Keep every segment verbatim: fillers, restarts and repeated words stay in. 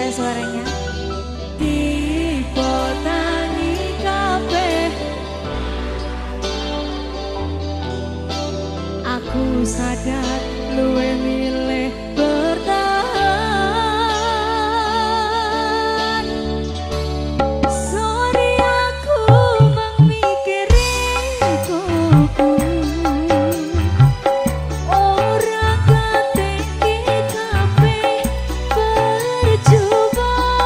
ya suaranya. Tiba tangi kabeh, aku sadar luwe milih bertahan. Sorry aku memikiri kuku, ora katinggi kabeh percuma.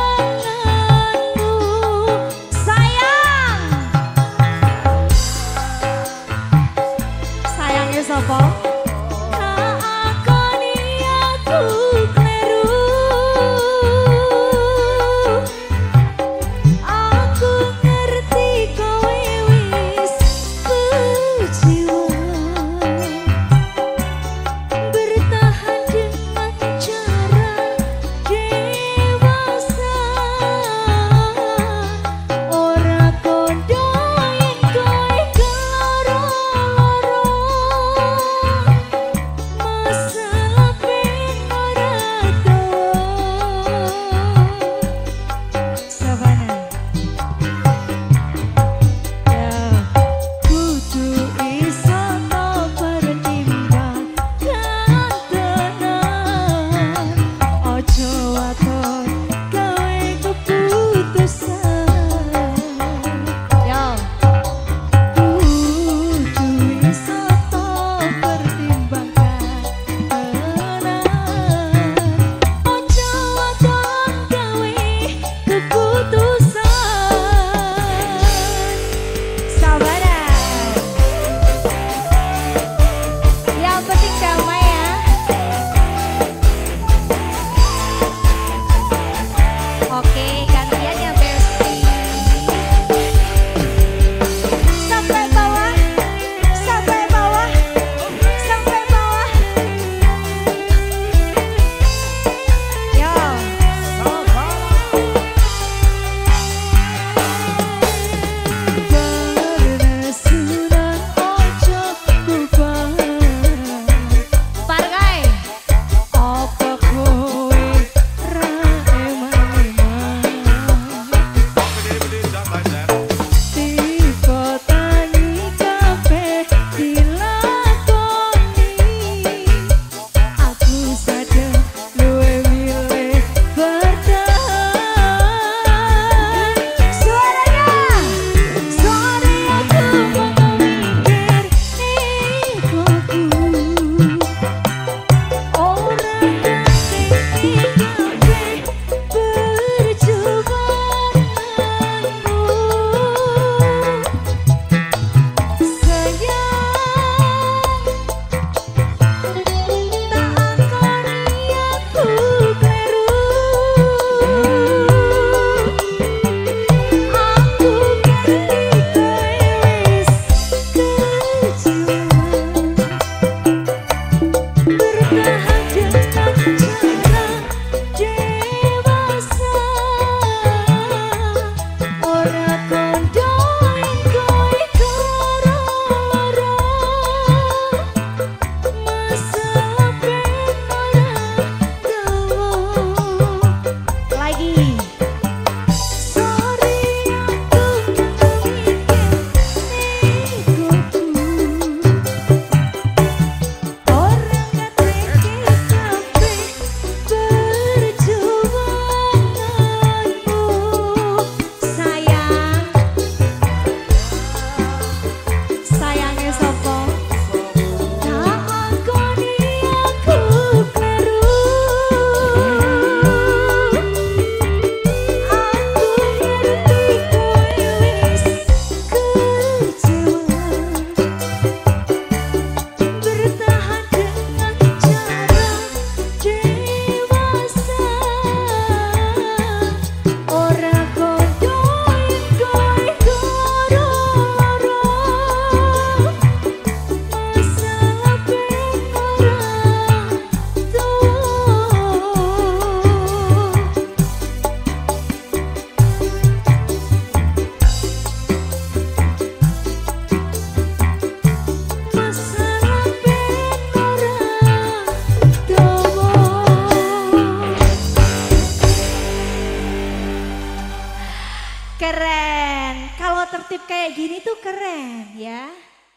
kayak gini tuh keren ya.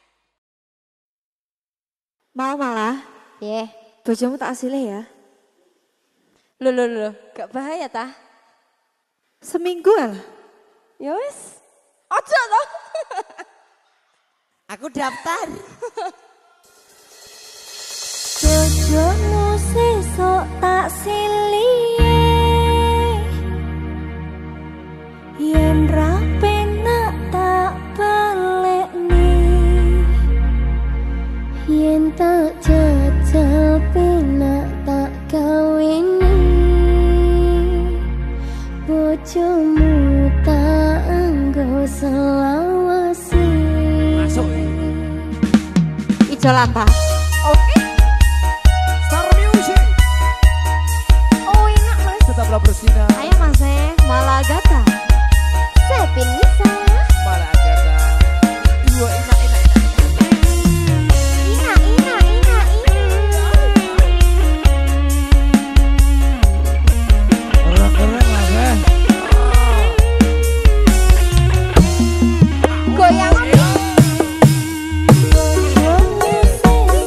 Malah malah. Yeah. Bojomu tak asile ya. Loh loh loh, gak bahaya tah? Seminggu lah. Ya wis. Ojo loh. Aku daftar. Bojomu sesok tak silie, yen ra penak tak balekni, yen tak jajal penak tak kawini, bojomu tak anggo selawasi. Masuk. Ijo lantah. Oke. Star Music. Oh enak mas. Tetaplah bersinar. Ayo Mas eh, malah gata. Sepin bisa. Malah kata. Dua enak enak enak. Ina ina ina ina. Keren-keren lah eh. Goyang. bojomu sesok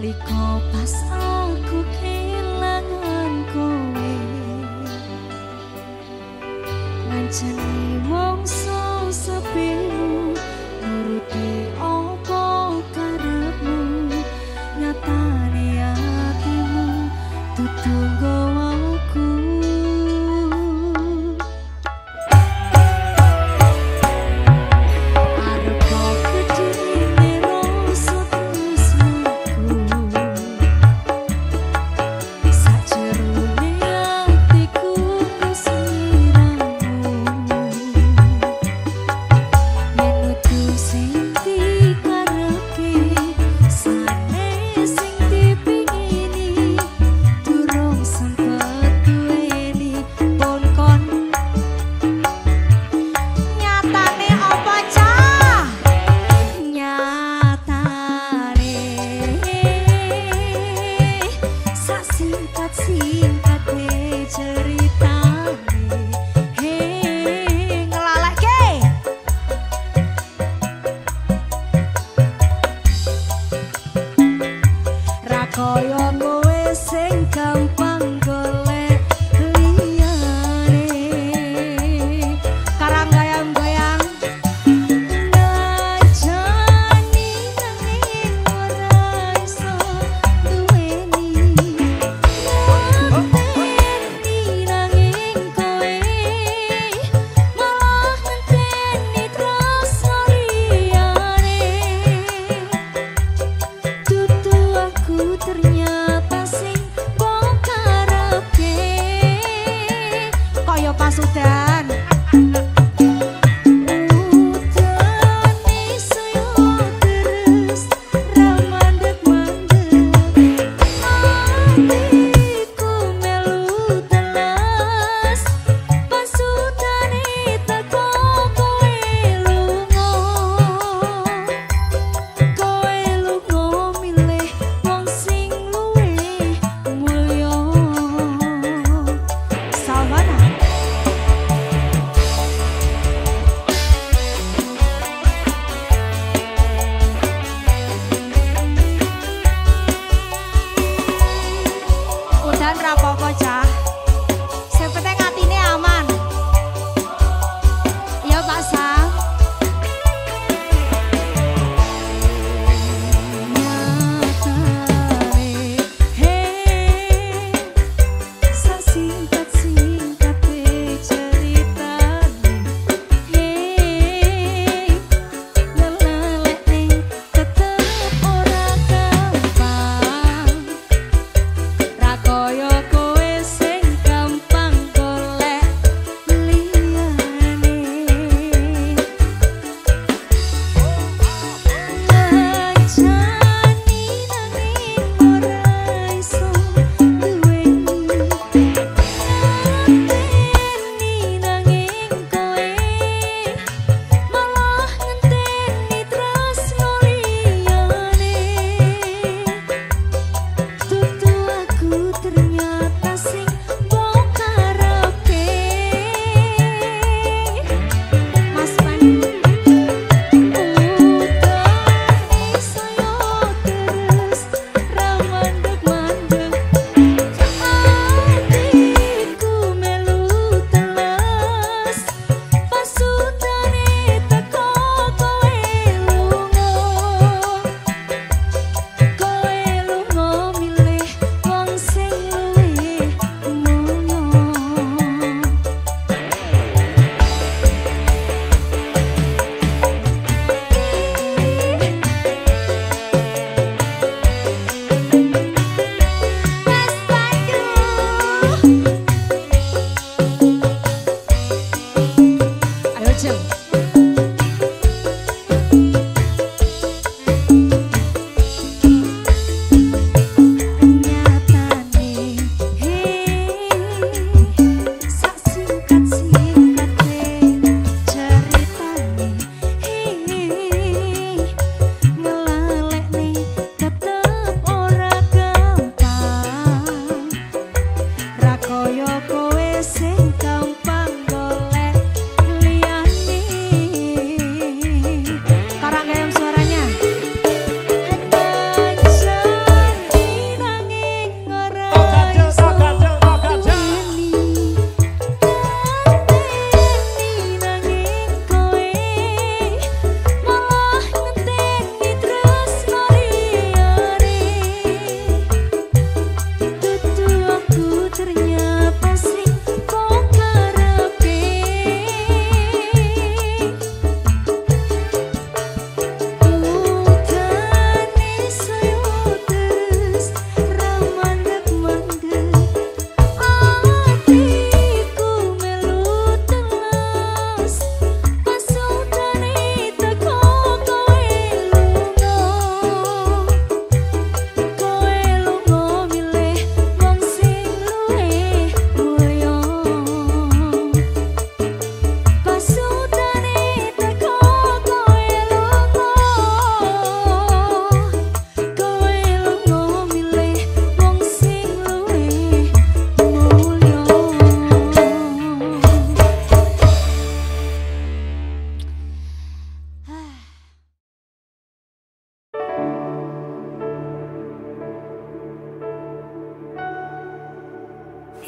Nalika pas aku kehilangan kowe ngancani mongso sepimu nuruti apa karepmu nyatane atimu dudu nggawaku kaya kowe sing gampang golek liyane karang goyang-goyang najani nanging ora iso duweni ngenteni nanging kowe malah ngenteni terus liyane dudu aku ternyata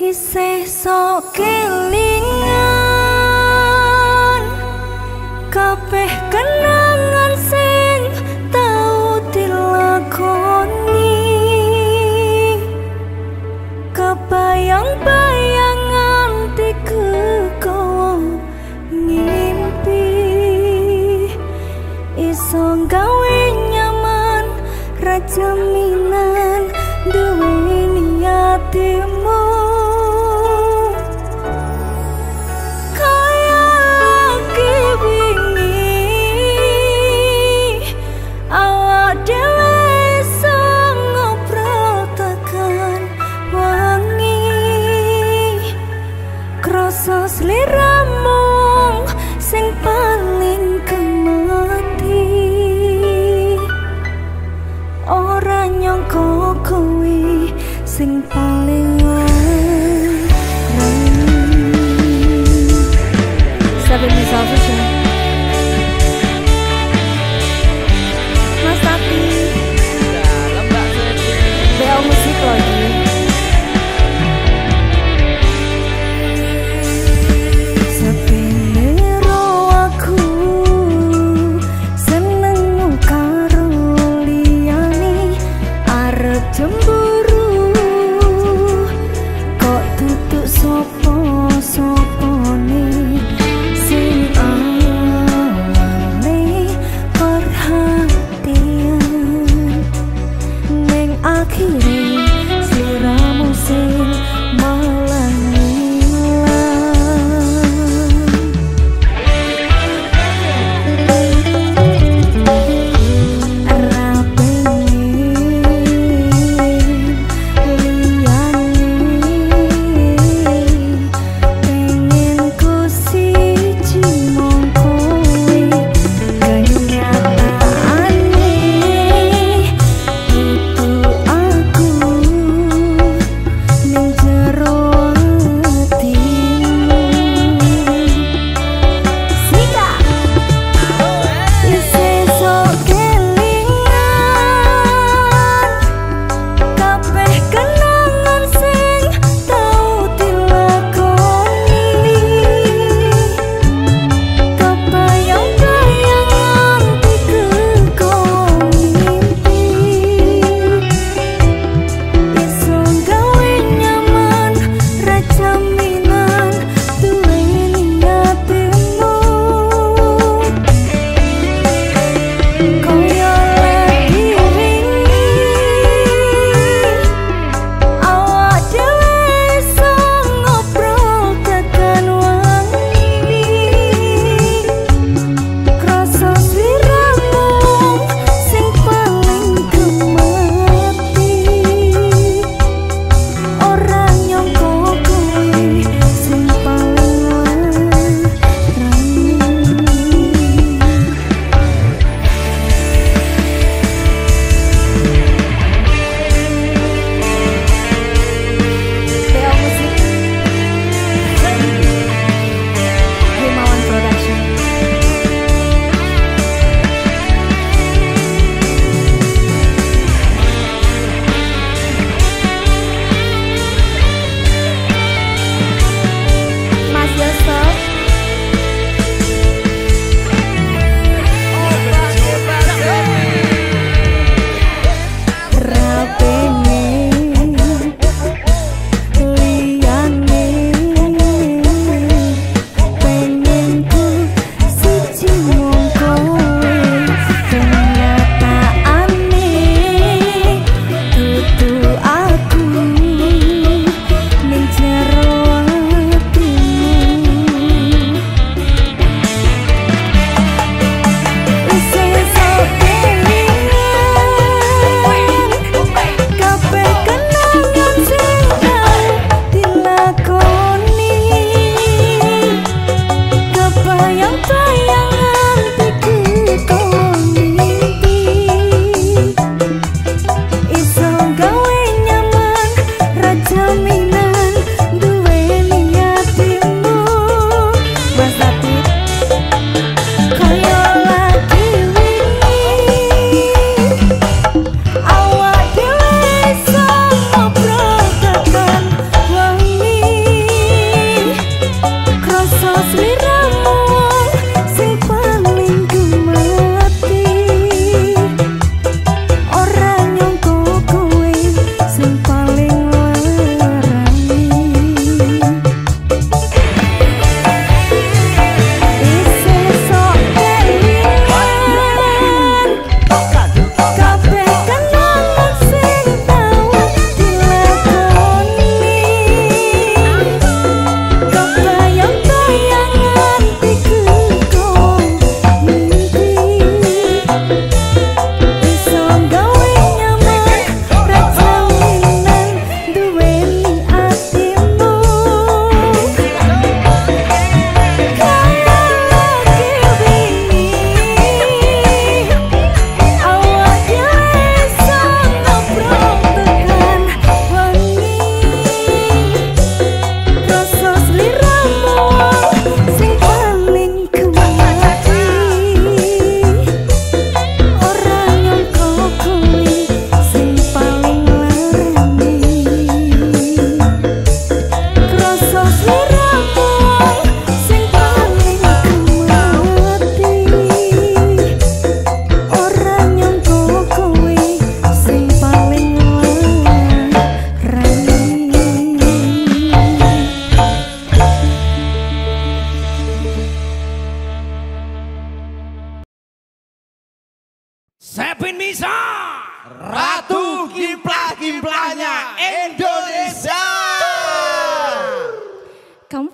isih sok kelingan kabeh kenangan sing tau dilakoni kebayang-bayang nganti kekowo ngimpi iso gawe nyaman rajaminan duweni atimu kaya kewingi awak dhewe iso ngobrol tekan wangi krasa sliramu sing paling kemati ora nyangka kowe sing paling larang. Saben misal fusion Mas Tati Dalam Mbak Sepi. B L musik lagi sepiro aku seneng karo liyane arep cemburu kok tutuk sopo-sopone sing awale perhatian ning akhire sliramu sing malah aku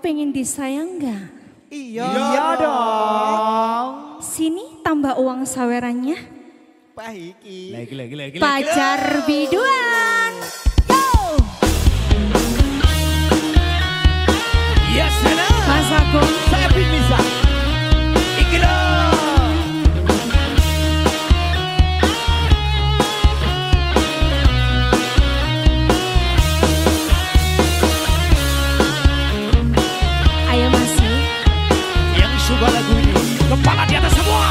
pengen disayang nggak? Iya, iya dong. Sini tambah uang sawerannya. Baiki. Lagi lagi lagi. Pacar biduan. Yo. Yes, sana. Mas Agung. Saya bisa. Iki dong. Ayo masih. Yang suka lagu ini, kepala di atas semua.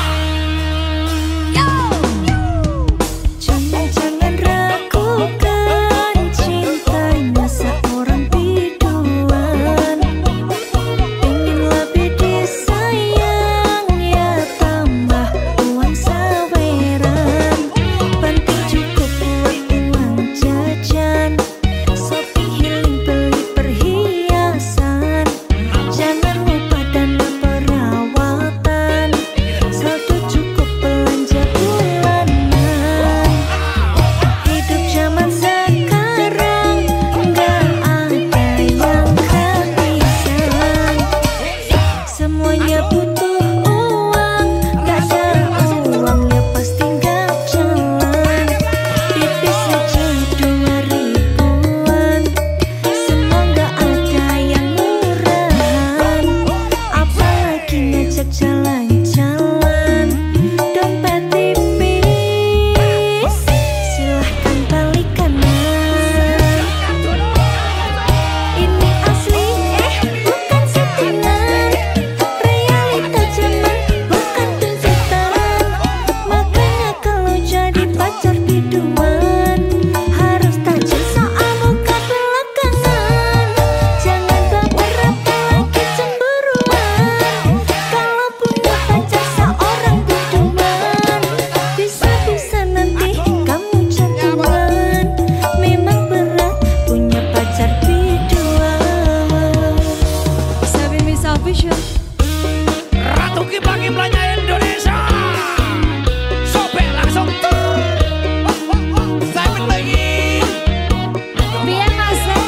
Jangan ragukan cintanya seorang biduan. Ingin lebih disayang ya tambah uang saweran. Penting cukup buat uang jajan. Sopi healing beli perhiasan. Jangan lupa dana perawatan. Saldo cukup belanja bulanan. Hidup zaman sekarang nggak ada yang kehabisan. Semuanya butuh uang, nggak ada uang ya pasti nggak jalan. Tipis aja dua ribuan, semua nggak ada yang murahan. Apalagi ngajak jalan-jalan, dompet tipis, silahkan balik kanan. Ini asli, eh bukan settingan. Realita zaman bukan tuntutan. Makanya kalau jadi pacar biduan, harus tajam soal muka belakangan. Jangan baper apalagi cemburuan. Kalau punya pacar seorang biduan, bisa-bisa nanti kamu jantungan. Memang berat punya pacar biduan. Sabi Miss Official. Ratu kiprah-kiprahnya Indonesia. Sobek langsung tur. Saya lagi. Biar masuk.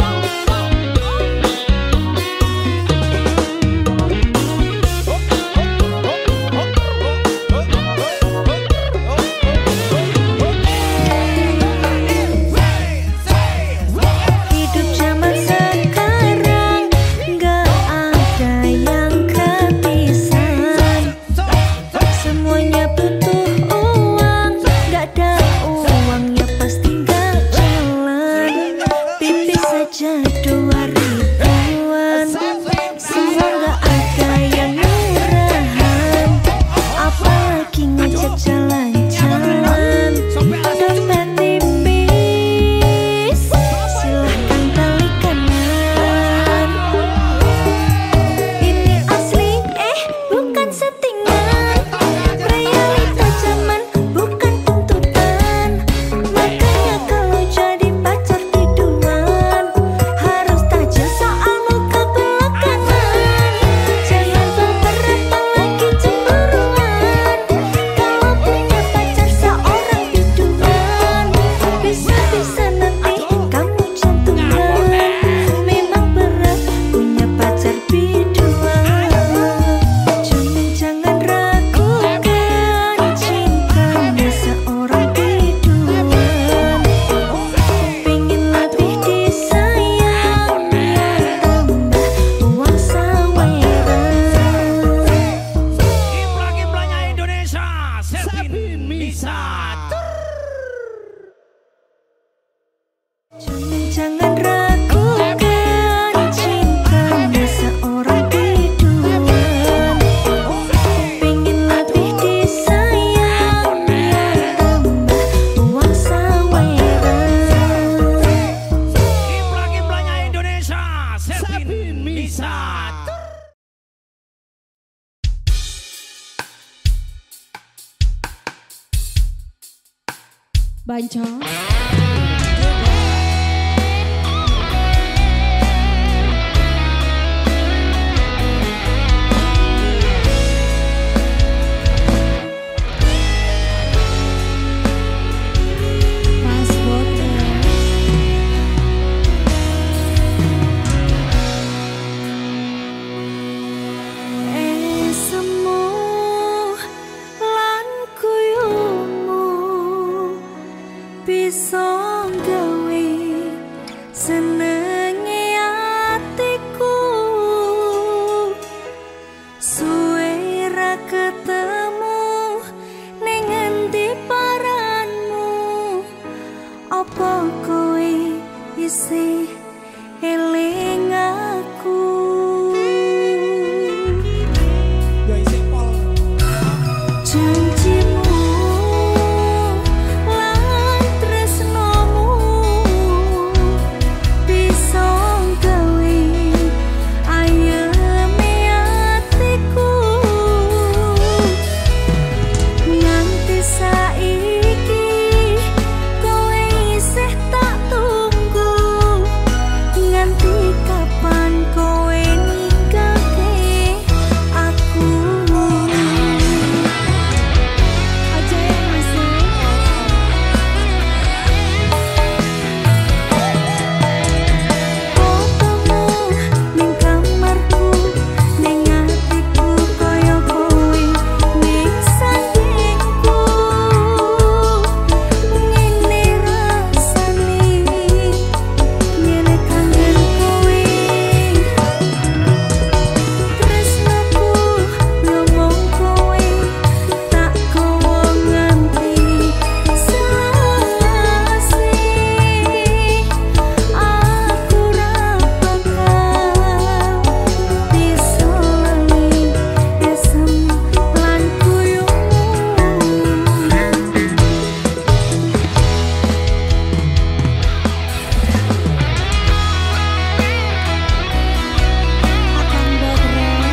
Hidup zaman sekarang nggak ada yang kehabisan. Semuanya butuh uang, nggak ada uang ya pasti nggak jalan. Tipis saja dua ribuan, semua nggak ada yang murahan. Apalagi ngajak jalan-jalan, dompet tipis, silahkan balik kanan. Ini asli, eh bukan settingan. Realita zaman bukan tuntutan. Makanya kalau jadi pacar biduan, harus tajam soal muka belakangan. Jangan baper apalagi cemburuan. Kalau punya pacar seorang biduan, bisa-bisa nanti kamu jantungan. Memang berat punya pacar biduan. Jangan ragukan cintanya seorang biduan. Pengen lebih disayang ya tambah uang saweran. Kiprah-kiprahnya Indonesia. Sepin bisa. Jangan ragukan cintanya seorang biduan. Pengen lebih disayang ya tambah uang saweran. Kiprah-kiprahnya Indonesia. Sepin bisa. Banco. Mas Bote. gawe senenge atiku suwe ra ketemu ning endi paranmu apa kowe isih eling aku Ya isi pol. janjimu lan tresnomu bisa gawe ayeme atiku nganti saiki kowe isih tak tunggu nganti kapan kowe ninggalke aku aja yang masih fotomu ning kamarku ning atiku koyo kowe ning sandingku ngene rasane ngene kangen kowe tresnaku ngomong kowe tak kowo nganti selasi aku ra bakal bisa lali esem lan kuyungmu akan bergerak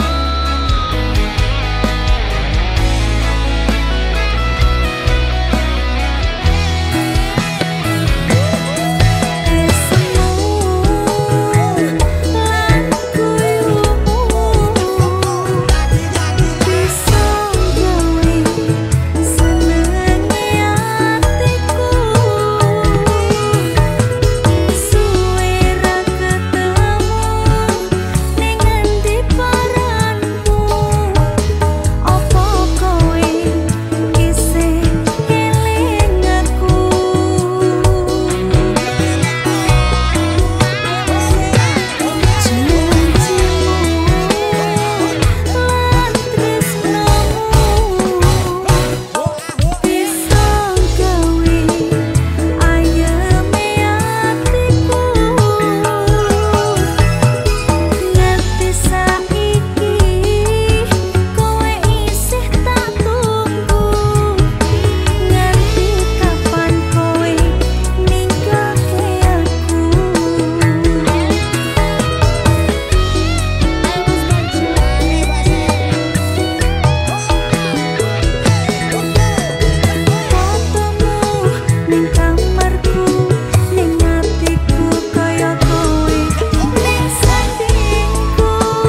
ning kamarku ning atiku koyo kowe ning sandingku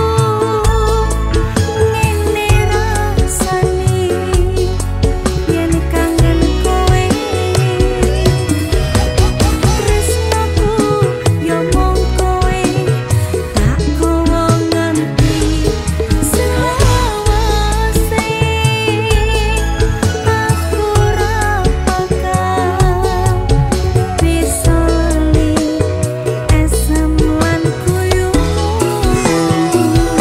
ngene rasane yen kangen kowe tresnaku yo mong kowe tak kowo nganti selawase aku ra bakal bisa li esem lan kuyungmu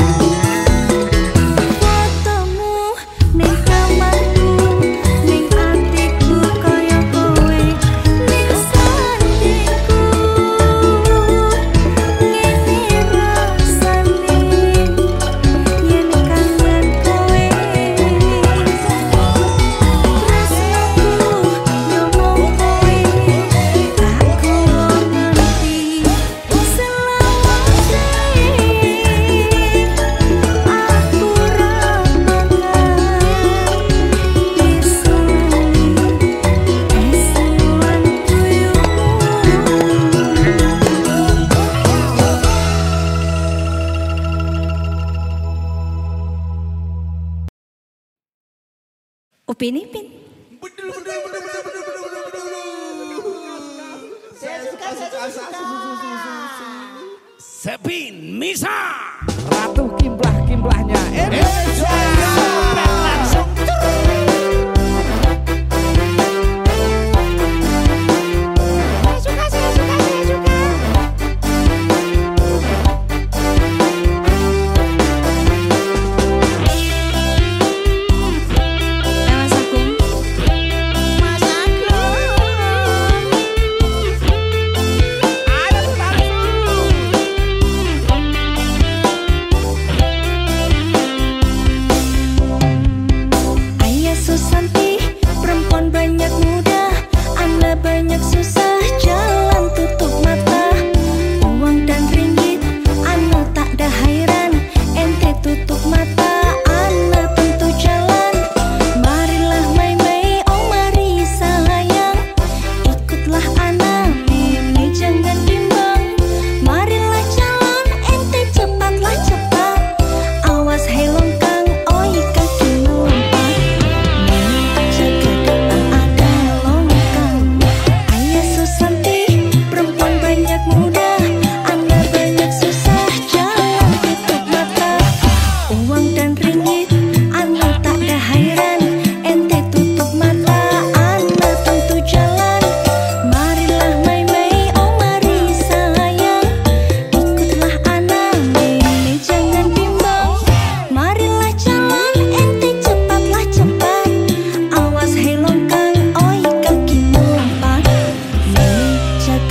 fotomu ning kamarku ning atiku koyo kowe ning sandingku ngene rasane yen kangen kowe tresnaku yo mong kowe tak kowo nganti selawase aku ra bakal bisa li esem lan kuyungmu Upin Ipin Sepin Misa. Ratu kimblah-kimblahnya Indonesia.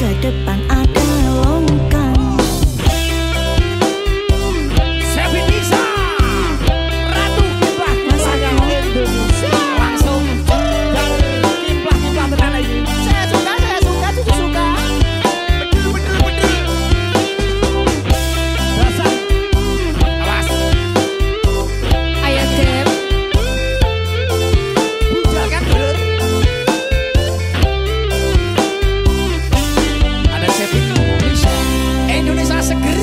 jaga depan ada longkang. Sevin Nisa, Ratu Kimplah Kimplah Indonesia. Langsung Kimplah Kimplah tenan lagi. Saya suka, saya suka, cucu suka. Bener bener bener. Dasar. Awas. Ayo Dep. Bujalkan bener. Ada Sevin Indonesia. Indonesia seger.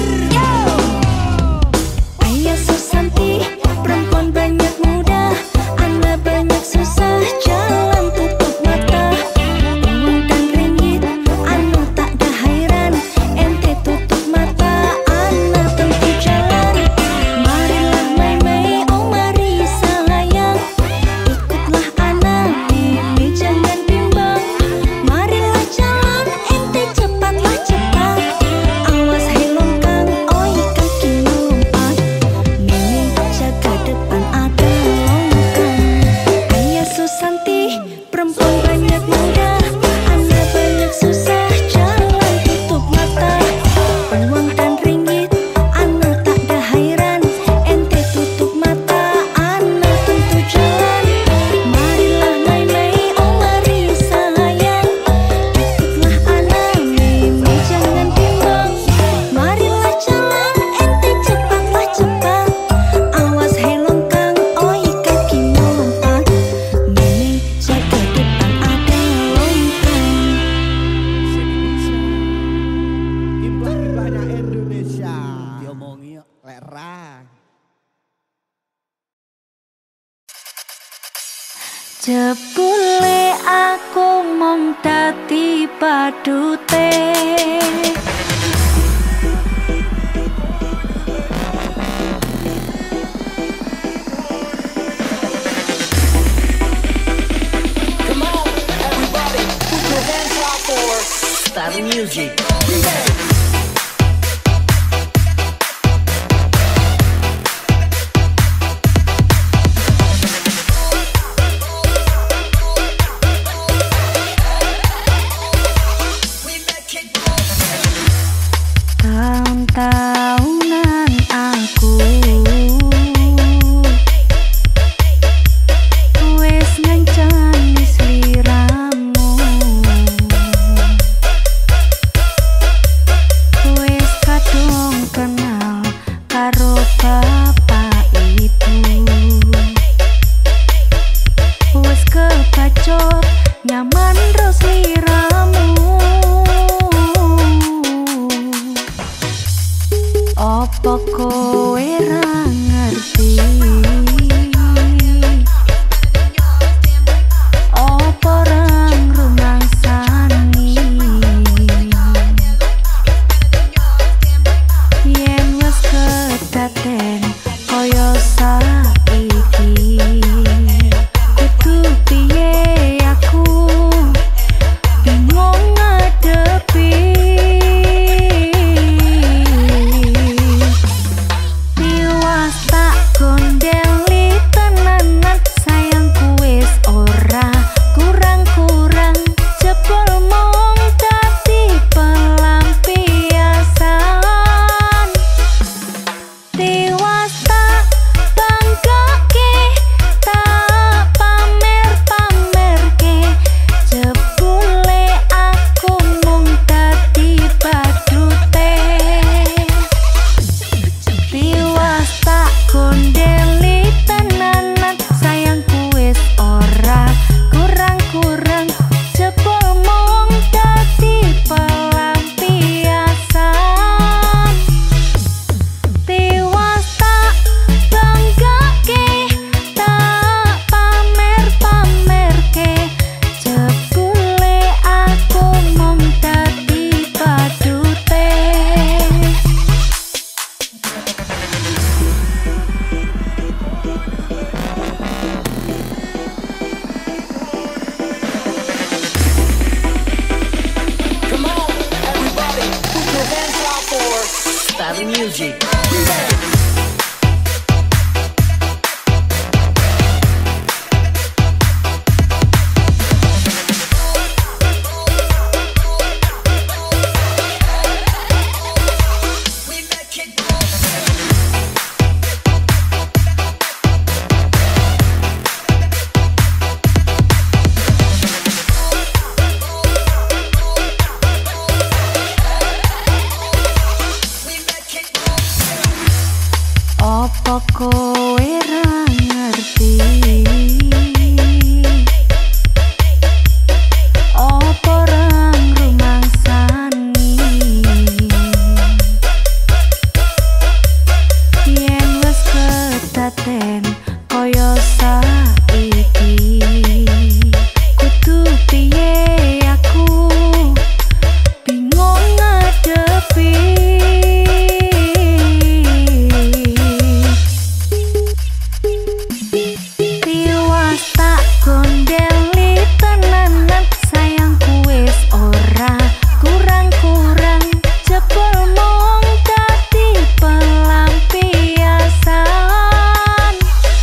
Ayah Susanti, perempuan banyak muda, anak banyak susah, jalan tutup mata. Uang dan ringgit, anu tak dah hairan, ente tutup mata, anak tentu jalan. Marilah mai-mai, oh mari sayang, ikutlah anak, ini jangan bimbang. Marilah jalan, ente cepatlah cepat, awas hei longkang, oi kaki lompat. Mimi jaga depan ada longkang. Ayah Susanti, perempuan banyak muda, anak banyak susah, jalan tutup mata. Uang dan ringgit, anak tak dah hairan, ente tutup mata, anak tentu jalan. Marilah mai-mai, oh mari sayang, ikutlah anak, Mimi jangan bimbang. Marilah jalan, ente cepatlah cepat, awas hei longkang, oi kaki lompat. Mimi jaga depan ada longkang. Kimplah kiplahnya Indonesia. Diomongi yuk. Lek ra. Jebule aku mong dadi padute. Come on, everybody, put your hands up for Star Music. Tahun-tahunan aku wes ngancani sliramu, wes kadung kenal karo bapak ibu, wes kepacot nyaman ro sliramu. Opo kowe ra ngerti? Opo ra ngrumangsani? Yen wis kedaten kaya saiki, kudu piye aku bingung ngadepi. Tiwas tak gondeli tenanan, sayangku wis ora kurang-kurang, jebul mung dadi pelampiasan. Tiwas tak banggakke, tak pamer-pamerke, jebule aku mung dadi badute. Tiwas tak gondeli tenanan, sayangku wis ora kurang-kurang, jebul mung dadi pelampiasan. Tiwas tak banggakke, tak pamer-pamerke, jebule aku mung dadi badute. Come on, everybody, put your hands up for Star Music. kowe ra ngerti opo rang rumangsani yen wis ketaten koyo saiki kudu piye aku bingung ngadepi tiwas tak gondeli tenanan sayangku wis ora kurang-kurang jebul mung dadi pelampiasan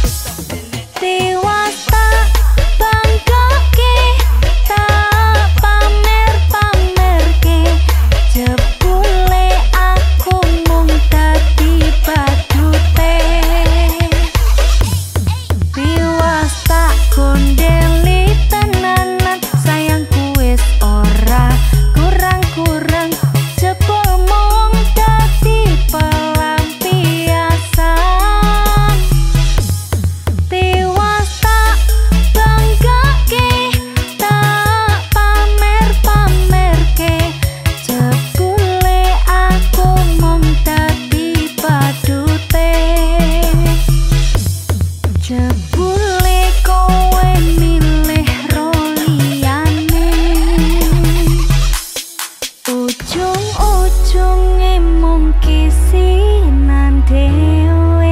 tiwas tak banggakke tak pamer-pamerke jebule aku mung dadi badute tiwas tak gondeli tenanan sayangku wis ora kurang-kurang jebul mung dadi pelampiasan tiwas tak banggakke tak pamer-pamerke jebule aku mung dadi badute jebule kowe milih roliyane ujung-ujunge mung kisinan dhewe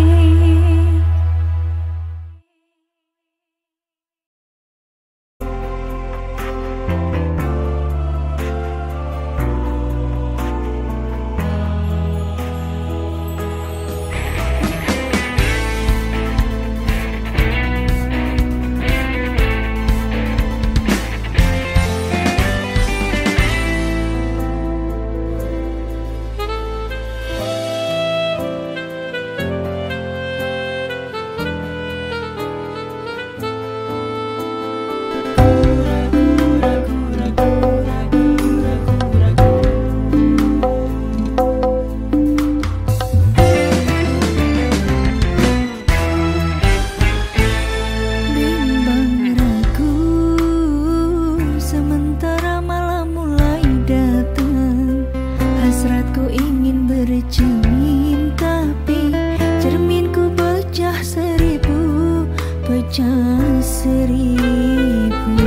bimbang ragu sementara malam mulai datang hasratku ingin bercermin tapi cerminku pecah seribu pecah seribu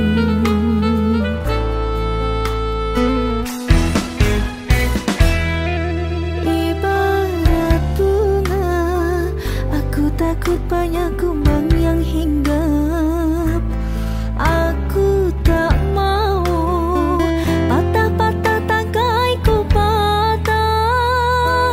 ibarat bunga aku takut banyak kumbang yang hinggap aku tak mau patah-patah tangkaiku patah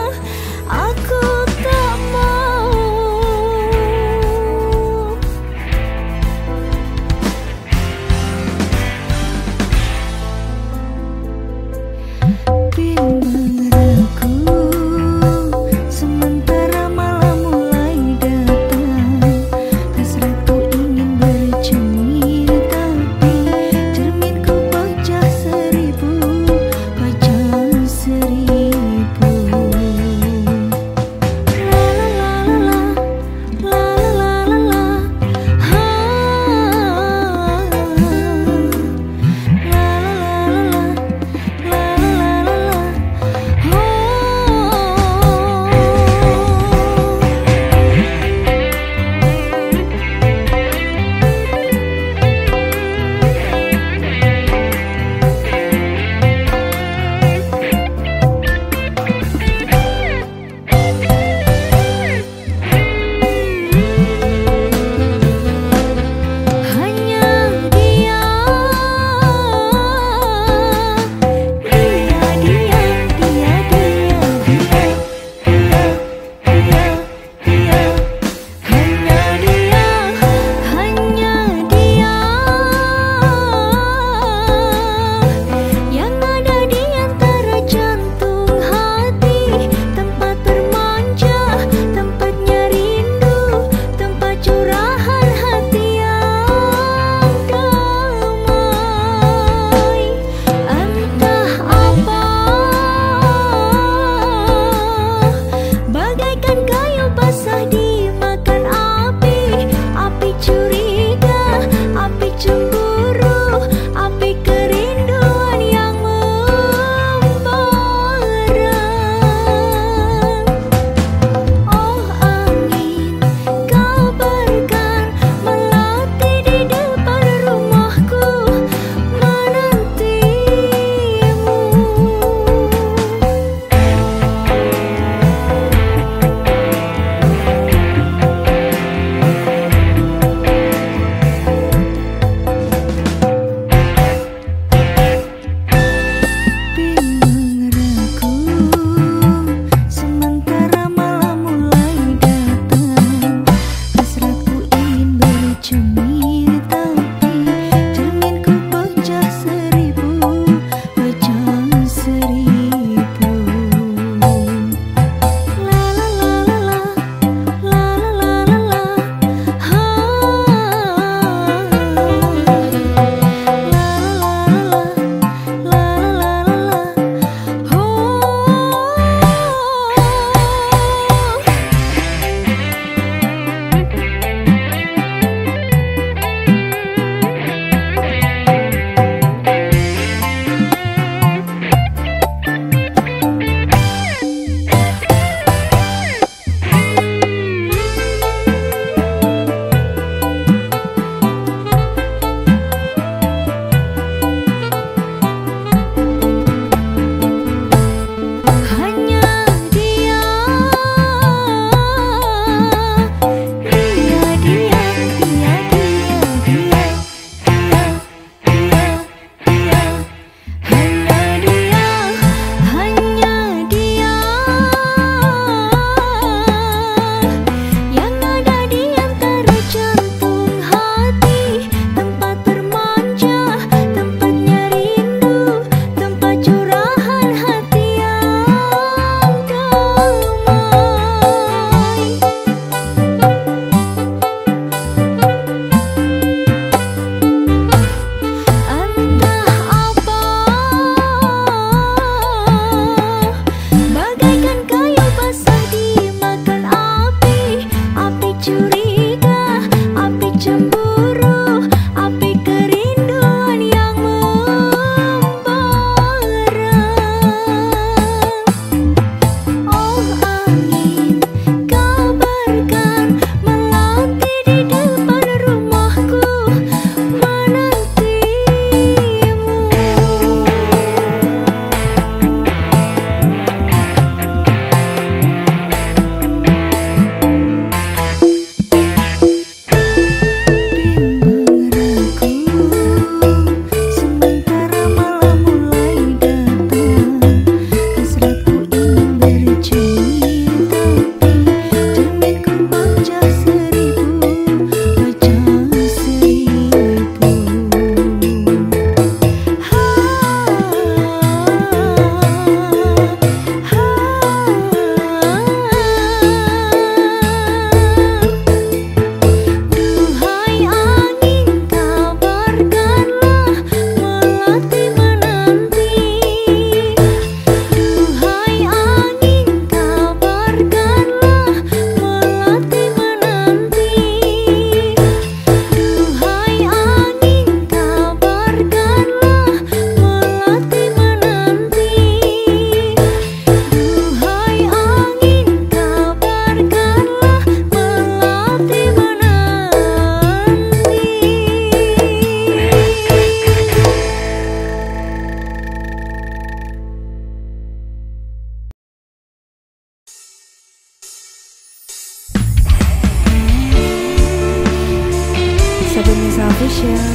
spesial.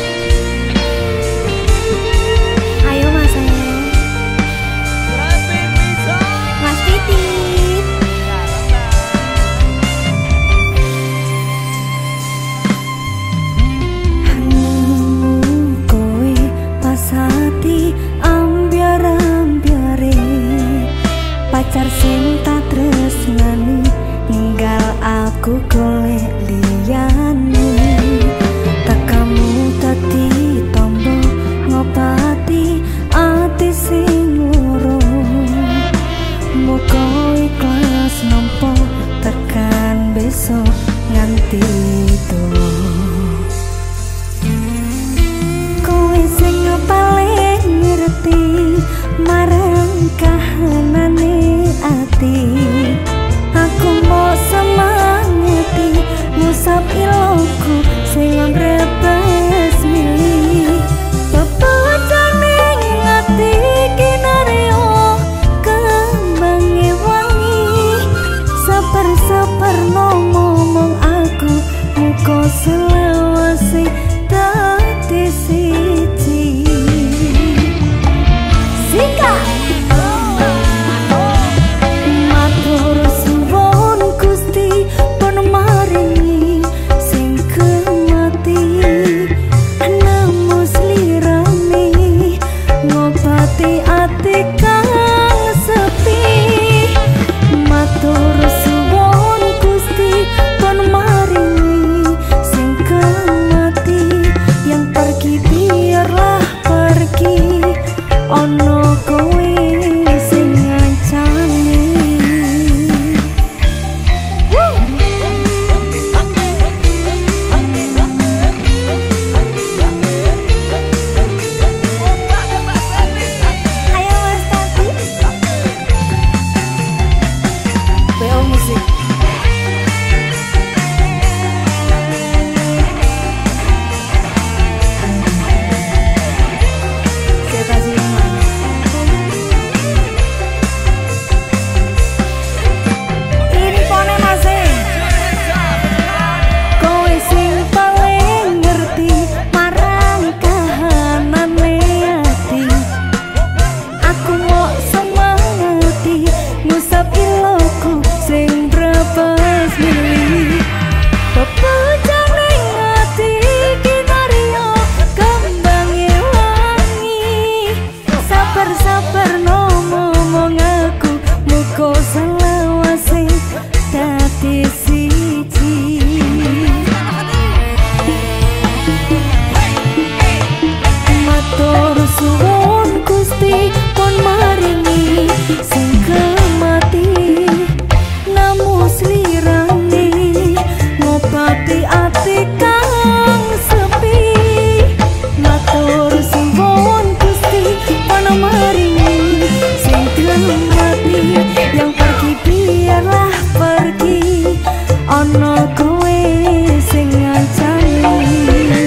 Ayo Mas E. Mas Titit. Hanu kowe pas hati ambiar-ambiare, pacar sing tak tresnani ninggal aku golek liyane. Tekamu dadi tombo ngobati ati sing loro, muga ikhlas nampa tekan besok nganti tuwa. Kowe sing paling ngerti marang kahanane ati, aku mau semangati ngusap iloku sing brebes milih. Pepecane ngati kinaryo kembange wangi, saper-saper ngomong aku muka selawase dadi siji. Sika matur suwun Gusti pun maringi sing kemati, nemu slirane ngobati ati kang sepi. Matur suwun Gusti pun maringi sing kemati, yang pergi biarlah pergi, ono kowe sing ngancani. Ayo Mas Tati. B O Musik. Siapa sih yang mana? Ini pone Mas E. Kowe sing paling ngerti marang kahanane ati, aku mau semangati ngusap iloku sing brebes milih. Pepecane ngati kinaryo kembange wangi, sabar-sabar ngomong aku muka selawase dadi siji. Matur suwun Gusti pun maringi sing kemati, nemu slirane ngobati ati kang sepi. Matur suwun Gusti pun maringi sing kemati, yang pergi biarlah pergi, ono kowe sing ngancani.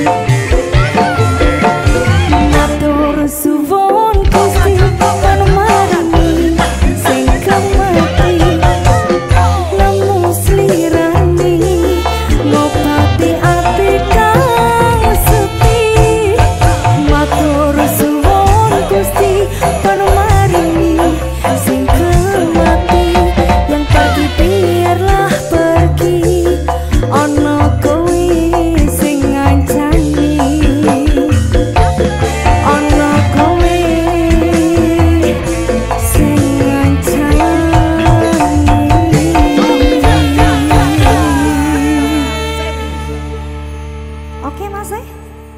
Matur suwun Gusti pun maringi sing kemati, nemu slirane ngobati ati kang sepi. Matur suwun Gusti pun maringi sing kemati, yang pergi biarlah pergi, ono kowe sing ngancani. Ono kowe sing ngancani. Oke Mas E.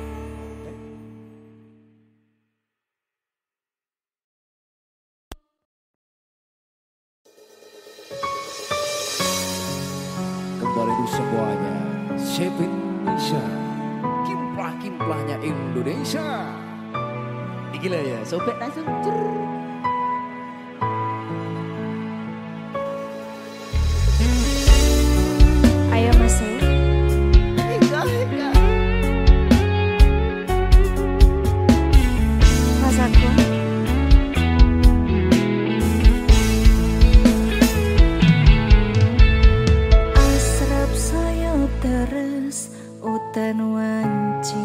Kembali di semuanya, Shaping Indonesia, kimplah-kimplahnya Indonesia. Gila ya, sobek langsung cer. Ayo Mas E. Mas aku. Asrap saya terus utan wanci.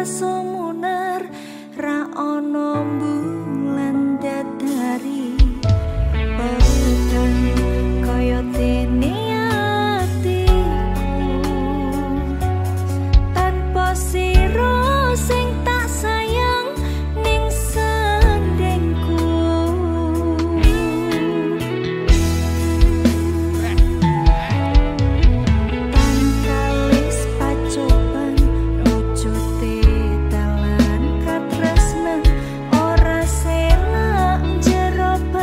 sumunar ra ono bulan dadari petetan kaya dene atiku tanpa sira sing tak sayang ning sandengku tangkalis pacoban wujute dalan katresnan ora selak jero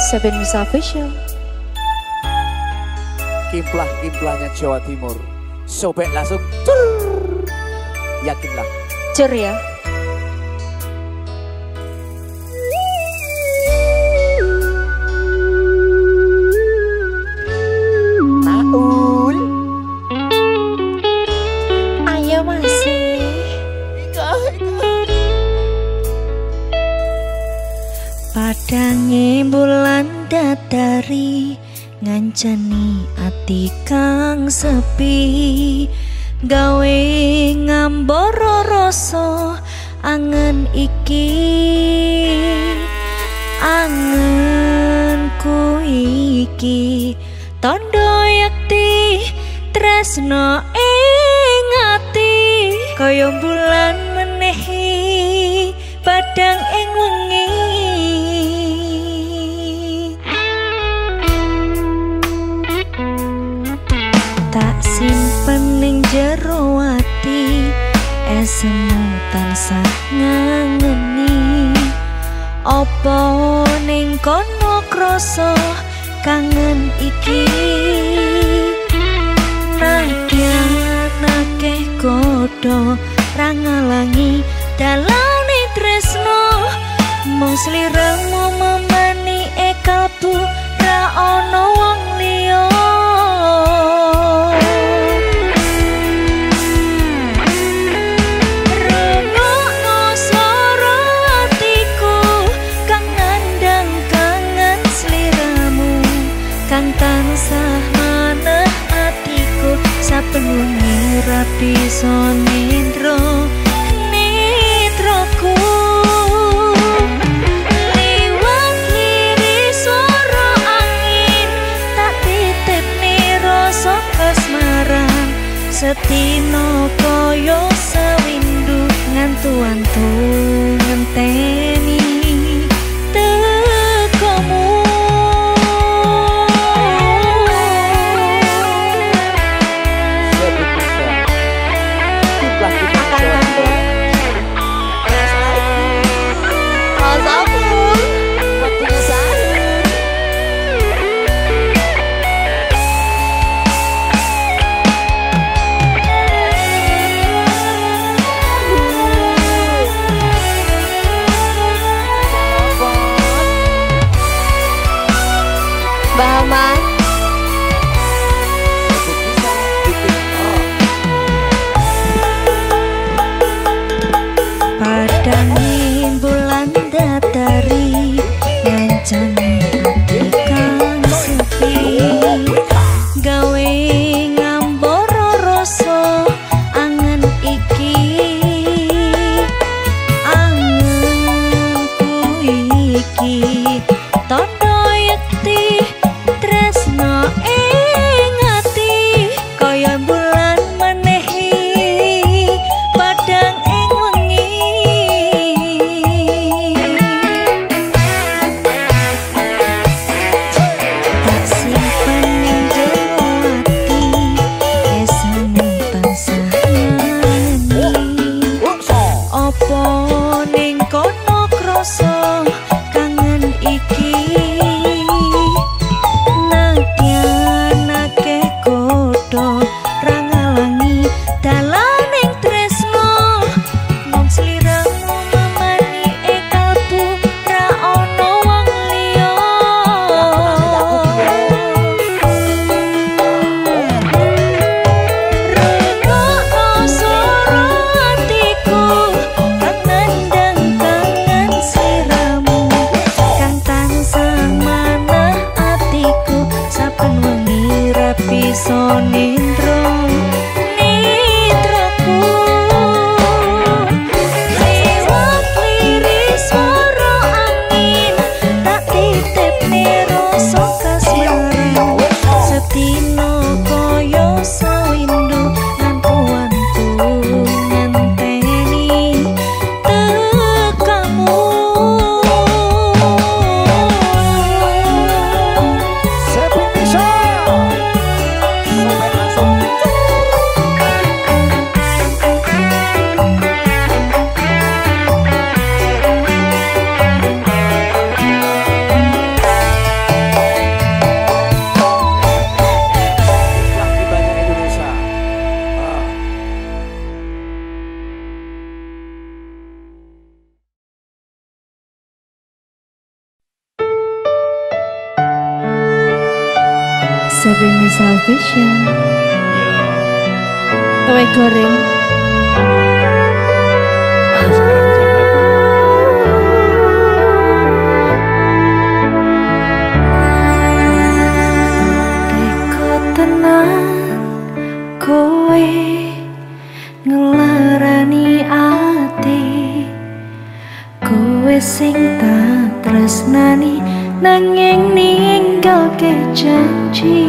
Seven Misa Official. Kimplah-kimplahnya Jawa Timur. Sobek langsung cur. Yakinlah. Cur ya. Maul. Ayo masih. Padange bulan datari ngancani ati kang sepi, gawe ngambara rasa angen iki. Angenku iki tondo yakti tresno ing ati, kaya bulan menehi padang ing wengi. Tak simpen ning jero ati, esemu tansah ngangeni. Apa ning kono krasa kangen iki. Nadyan akeh godho ra ngalangi dalane tresno, mung sliramu memani e kalbu ra ana wong liya. Rungokno swara atiku kang ngandhang kangen sliramu, kang tansah manah atiku saben wengi ra bisa nindra netraku. Liwat liri swara angin tak titipne rasa kasmaran, setino koyo sewindu ngantu-antu ngenteni tekomu. Sabin Misal Fashion. Kue goreng. Teko tenan kowe ngelarani ati, kowe sing tak tresnani nanging ninggalke janji.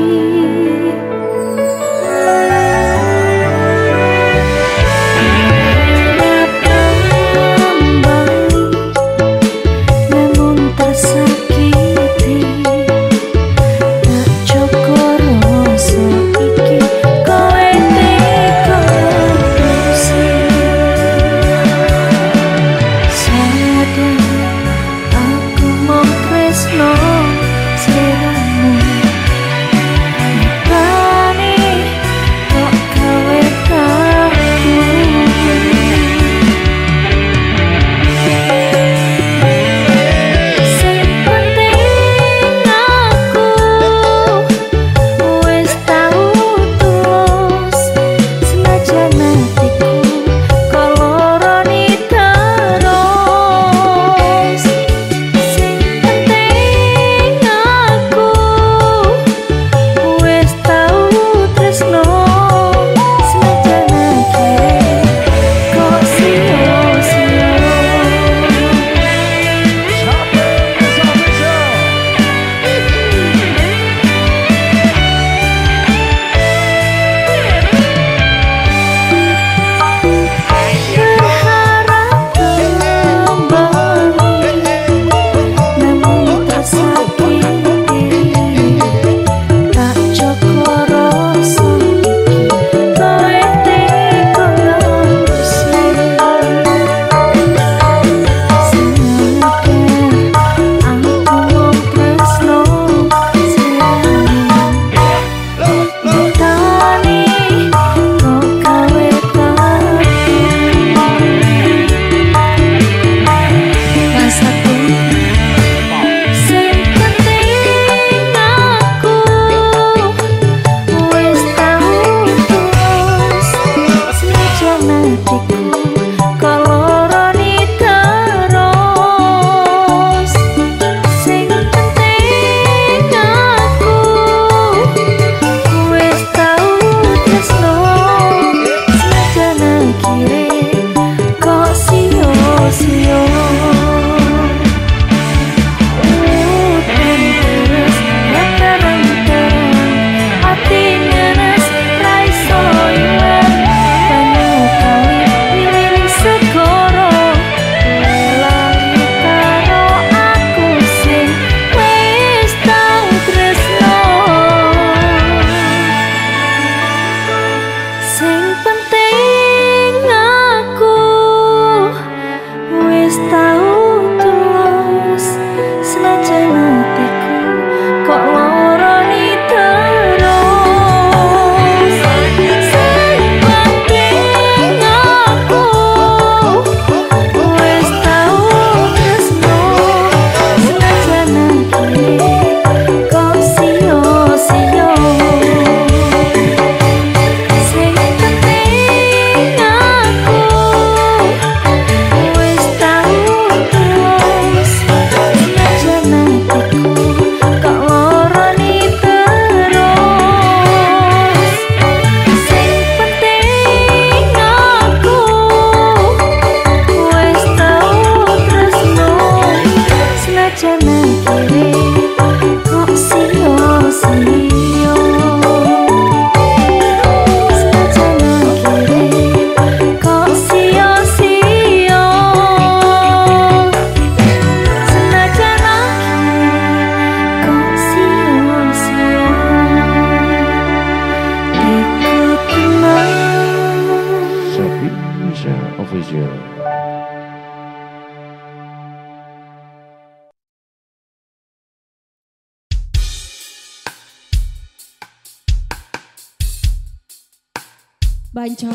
Banco.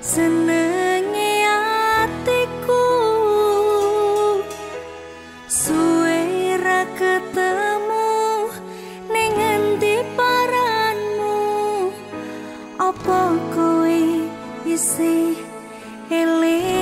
senenge atiku suwe ra ketemu ning endi paranmu apa kowe isih eling